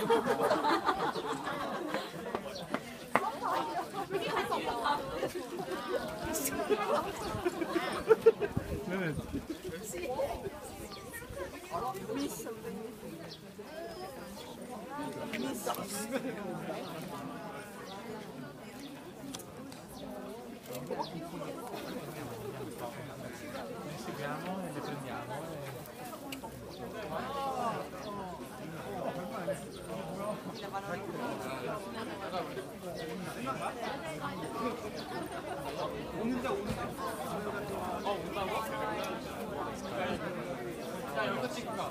네네. 미스 선배님. 미스. Seguiamo e le prendiamo. 오는데 오는데. 온다고? 야 여기서 찍을까?